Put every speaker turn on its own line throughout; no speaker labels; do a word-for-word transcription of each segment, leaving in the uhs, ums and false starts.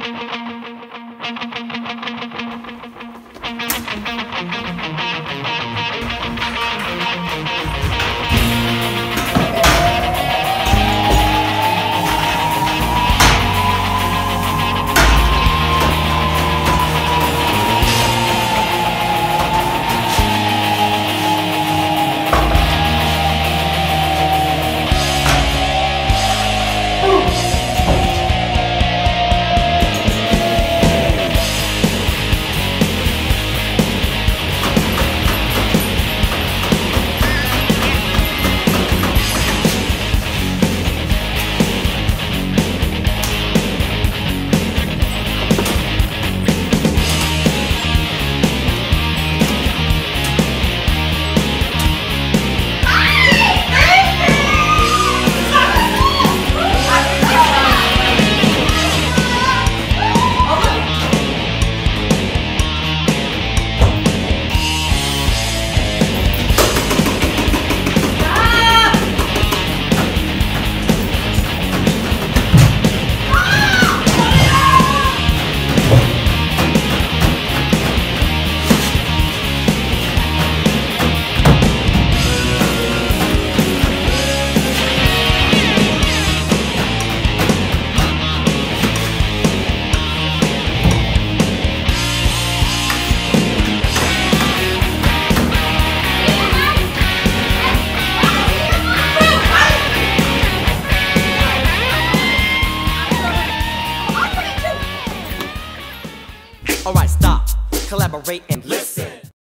Alright, stop, collaborate and listen.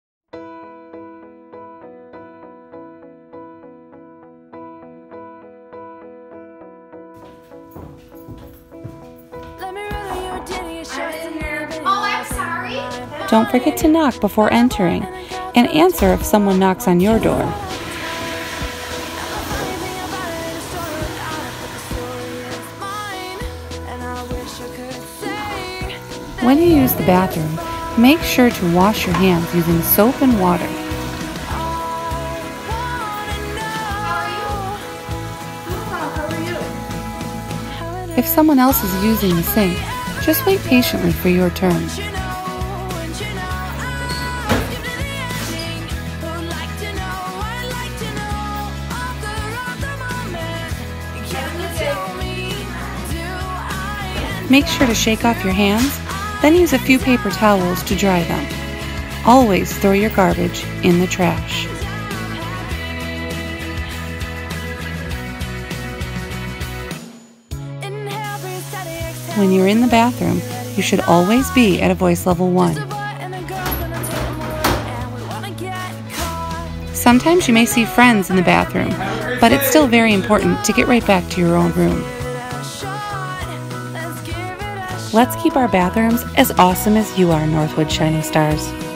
Oh, I'm sorry.
Don't forget to knock before entering, and answer if someone knocks on your door. When you use the bathroom, make sure to wash your hands using soap and water. If someone else is using the sink, just wait patiently for your turn. Make sure to shake off your hands, then use a few paper towels to dry them. Always throw your garbage in the trash. When you're in the bathroom, you should always be at a voice level one. Sometimes you may see friends in the bathroom, but it's still very important to get right back to your own room. Let's keep our bathrooms as awesome as you are, Northwood Shining Stars.